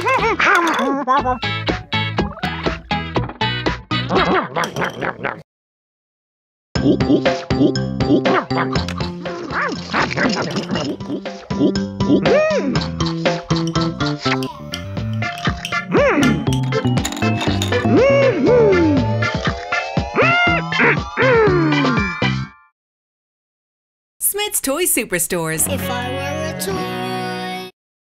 Smyths Toy Superstores. If I were a toy